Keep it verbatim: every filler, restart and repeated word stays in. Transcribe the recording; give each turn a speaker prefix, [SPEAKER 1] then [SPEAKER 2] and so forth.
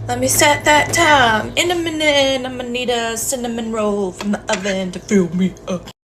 [SPEAKER 1] Let me set that time. In a minute, I'm gonna need a cinnamon roll from the oven to fill me up.